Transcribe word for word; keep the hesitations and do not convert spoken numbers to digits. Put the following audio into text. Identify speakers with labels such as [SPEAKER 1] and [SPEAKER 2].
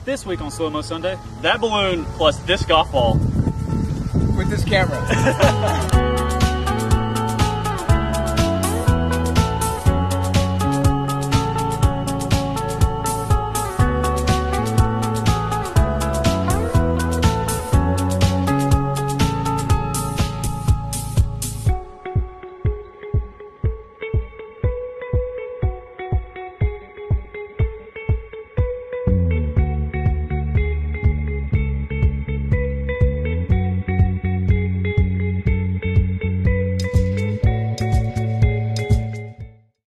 [SPEAKER 1] This week on Slow Mo Sunday, that balloon plus this golf ball.
[SPEAKER 2] With this camera.